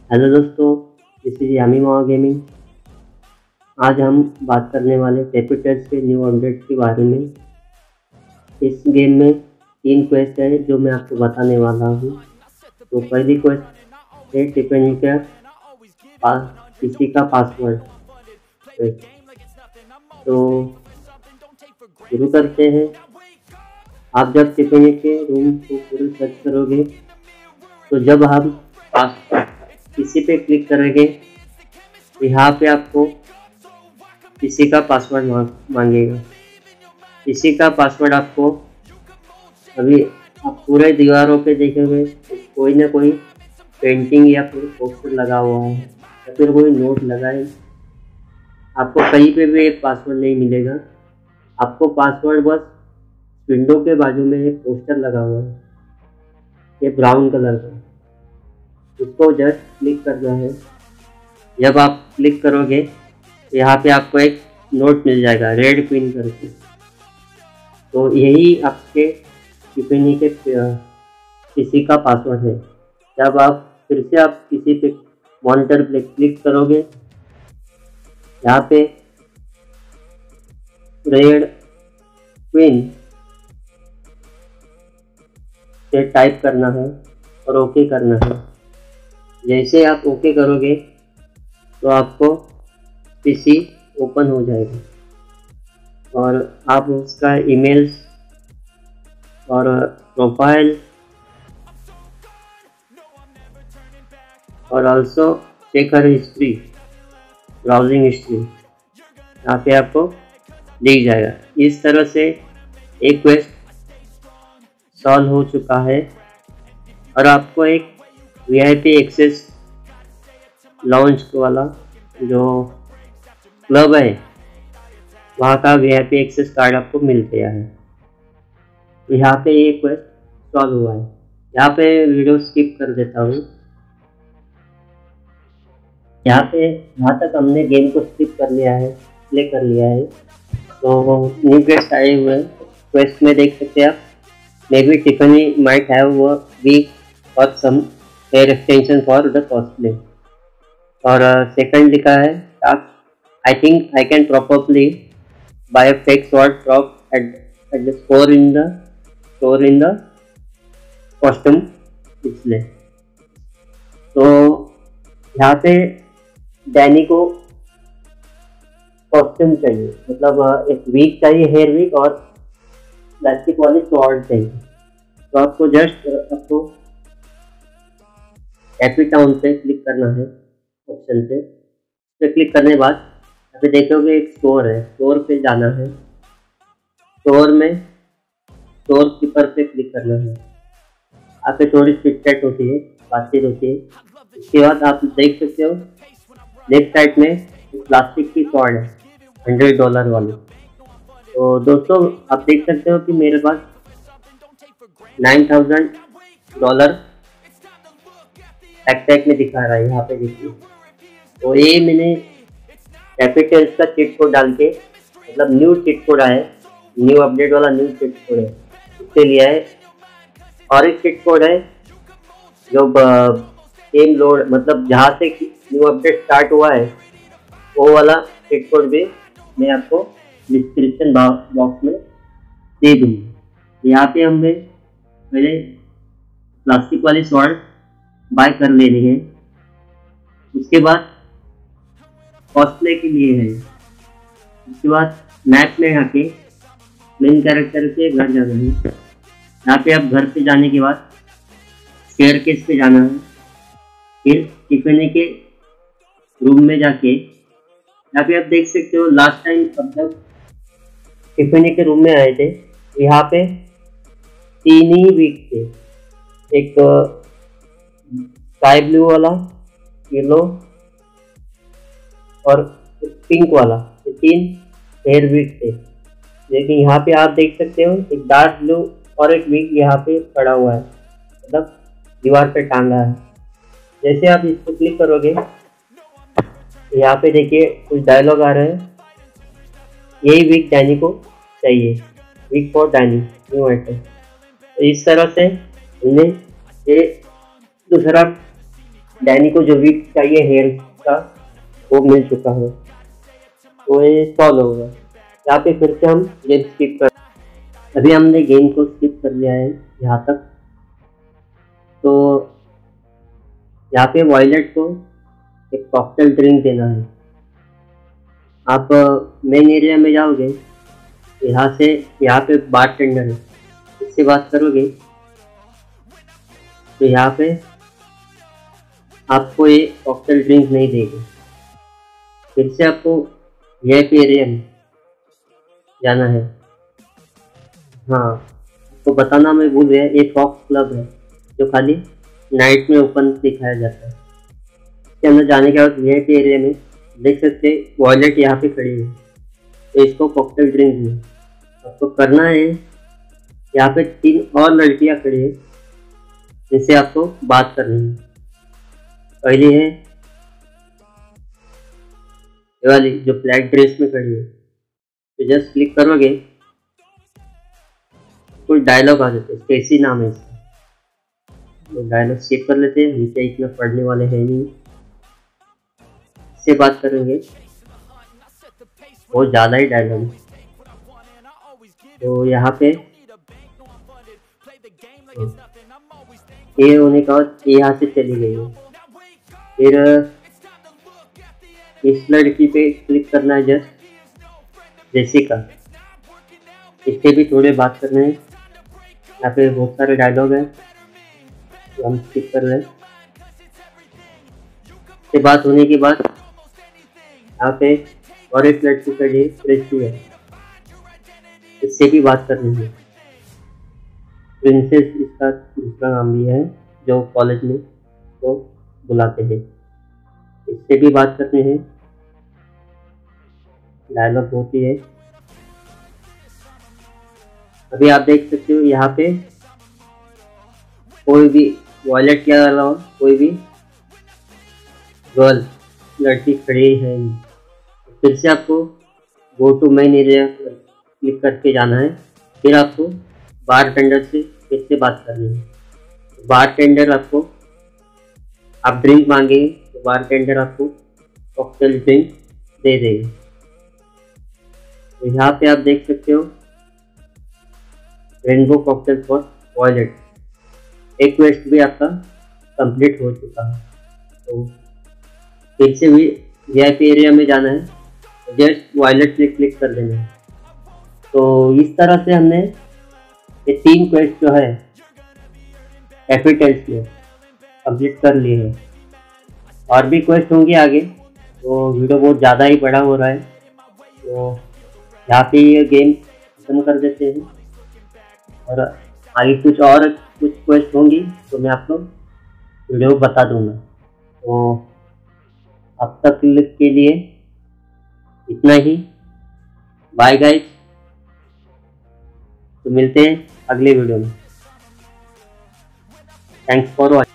Hello दोस्तों, this is यामी मावा gaming. आज हम बात करने वाले कैपिटल्स के न्यू अपडेट के बारे में। इस गेम में 3 क्वेस्ट है जो मैं आपको बताने वाला हूँ। तो पहली क्वेस्ट है टिप्पणी का किसी का पासवर्ड। तो शुरू करते हैं। आप जब टिप्पणी के रूम को पूरे सर्च करोगे तो जब हम किसी पे क्लिक करेंगे तो यहाँ पे आपको किसी का पासवर्ड मांगेगा। किसी का पासवर्ड आपको अभी आप पूरे दीवारों पे देखेंगे तो कोई ना कोई पेंटिंग या फिर पोस्टर लगा हुआ है या फिर कोई नोट लगा है। आपको कहीं पे भी एक पासवर्ड नहीं मिलेगा। आपको पासवर्ड बस विंडो के बाजू में एक पोस्टर लगा हुआ है, ये ब्राउन कलर का, उसको जस्ट क्लिक करना है। जब आप क्लिक करोगे तो यहाँ पे आपको एक नोट मिल जाएगा रेड पिन करके। तो यही आपके टिप्पणी के किसी का पासवर्ड है। जब आप फिर से आप किसी पे मॉनिटर पे क्लिक करोगे, यहाँ पे रेड पिन से टाइप करना है और ओके करना है। जैसे आप ओके करोगे तो आपको पीसी ओपन हो जाएगा और आप उसका ईमेल्स और प्रोफाइल और also checker history, browsing history यहाँ पे आपको दिख जाएगा। इस तरह से एक क्वेस्ट सॉल्व हो चुका है और आपको एक वीआईपी एक्सेस लॉन्च वाला जो क्लब है वहाँ का वीआईपी एक्सेस कार्ड आपको मिल गया है। तो यहाँ पे ये क्वेस्ट सॉल्व हुआ है। यहाँ पे वीडियो स्किप कर देता हूँ। यहाँ पे जहाँ तक हमने गेम को स्किप कर लिया है, प्ले कर लिया है, तो न्यू क्वेस्ट आए हुए हैं। क्वेस्ट में देख सकते हैं आप, मे बी टिप्पणी माइट हैव अ वीक और some hair extension for the cosplay. और सेकंड लिखा है I think I can properly buy a fake sword drop at the store in the costume display. तो यहाँ पे डैनी को costume चाहिए, मतलब एक वीक चाहिए, हेयर वीक, और प्लास्टिक वाली स्वॉर्ड चाहिए। तो आपको जस्ट आपको कैपिटाउन पे क्लिक करना है ऑप्शन पे क्लिक करने के बाद यहाँ पे देखोगे एक स्टोर है, स्टोर पे जाना है। स्टोर में स्टोर कीपर पे क्लिक करना है। यहाँ पे थोड़ी चिट-चैट होती है, बातचीत होती है। उसके बाद आप देख सकते हो लेफ्ट साइड में प्लास्टिक की स्वॉर्ड है $100 वाली। तो दोस्तों आप देख सकते हो कि मेरे पास $9,000 टैग में दिखा रहा है। यहाँ पे देखिए, तो ये मैंने कैपिटल्स का चिट कोड डाल के, मतलब न्यू चिट कोड है, न्यू अपडेट वाला न्यू चिट कोड है, उससे लिया है। और एक चिट कोड है जो गेम लोड, मतलब जहाँ से न्यू अपडेट स्टार्ट हुआ है वो वाला चिट कोड भी मैं आपको डिस्क्रिप्शन बॉक्स में दे दूँगी। यहाँ पे हमें पहले प्लास्टिक वाली स्वॉर्ड बाय कर लेनी है। उसके बाद कॉस्प्ले के लिए है। उसके बाद मैप में आके मेन कैरेक्टर के घर जाना है। यहाँ पे आप घर पे जाने के बाद स्टेयरकेस पे जाना है। फिर टिप्पणी के रूम में जाके यहाँ पे आप देख सकते हो लास्ट टाइम अब जब टिप्पणी के रूम में आए थे यहाँ पे 3 ही वीक थे, एक स्काई ब्लू वाला, येलो और पिंक वाला, ये 3 हेयर वीक थे। लेकिन यहाँ पे आप देख सकते हो एक डार्क ब्लू और एक वीक यहाँ पे पड़ा हुआ है, मतलब दीवार पे टांगा है। जैसे आप इस पर क्लिक करोगे यहाँ पे देखिए कुछ डायलॉग आ रहे हैं। यही वीक डैनी को चाहिए, wig for Danny new item. तो इस तरह से हमने ये दूसरा डैनी को जो वीक चाहिए हेयर का वो मिल चुका है, तो ये सॉल्व होगा। यहाँ पे फिर से हम गेम स्किप कर, अभी हमने गेम को स्किप कर लिया है यहाँ तक। तो यहाँ पे वॉयलेट को एक कॉकटेल ड्रिंक देना है। आप मेन एरिया में जाओगे, यहाँ से यहाँ पे बार टेंडर है, इससे बात करोगे तो यहाँ पे आपको ये कॉकटेल ड्रिंक नहीं देगा। फिर से आपको वीआईपी एरिया में जाना है। हाँ, तो बताना मैं भूल गया, ये फॉक्स क्लब है जो खाली नाइट में ओपन दिखाया जाता है। इसके अंदर जाने के बाद वीआईपी एरिया में देख सकते हैं वॉयलेट यहाँ पे खड़ी है, तो इसको कॉकटेल ड्रिंक है। आपको करना है, यहाँ पे 3 और लड़कियाँ खड़ी है जिनसे आपको बात करनी है। पहली है ये वाली जो ब्लैक ड्रेस में खड़ी है, तो जस्ट क्लिक करोगे कोई डायलॉग आ जाता है, स्टेसी नाम है इसका। तो डायलॉग सेव कर लेते हैं, हम क्या इतना पढ़ने वाले हैं नहीं। इससे बात करेंगे, बहुत ज़्यादा ही डायलॉग है। तो यहाँ पे ये होने का बाद यहाँ से चली गई है। फिर इस लड़की पे क्लिक करना है, जस्ट जेसिका, इससे भी थोड़े बात करने हैं। यहाँ पे बहुत सारे डायलॉग हैं तो हम स्किप कर लें। इससे बात होने के बाद यहाँ पे और एक लड़की खड़ी है, प्रिंसी है, इससे भी बात करनी है। प्रिंसेस इसका दूसरा नाम भी है जो कॉलेज में तो बुलाते हैं, इससे भी बात करनी है। डायलॉग होती है। अभी आप देख सकते हो यहाँ पे कोई भी वॉयलेट के अलावा कोई भी गर्ल लड़की खड़ी है। फिर से आपको go to main area click करके जाना है। फिर आपको बार टेंडर से फिर से बात करनी है। बार टेंडर आपको, आप ड्रिंक मांगे तो बार टेंडर आपको कॉकटेल ड्रिंक दे देगा। तो यहाँ पे आप देख सकते हो रेनबो कॉकटेल फॉर वॉयलेट, एक क्वेस्ट भी आपका कंप्लीट हो चुका है। तो फिर से भी वीआईपी एरिया में जाना है, जस्ट वॉयलेट पे क्लिक कर देना है। तो इस तरह से हमने ये 3 क्वेस्ट जो है कैपिटल्स में कंप्लीट कर लिए हैं। और भी क्वेस्ट होंगे आगे, तो वीडियो बहुत ज़्यादा ही बड़ा हो रहा है, तो यहाँ पे ये गेम खत्म कर देते हैं। और आगे कुछ क्वेस्ट होंगी तो मैं आपको वीडियो बता दूंगा। तो अब तक के लिए इतना ही, बाय गाइस, तो मिलते हैं अगले वीडियो में। Thanks for watching.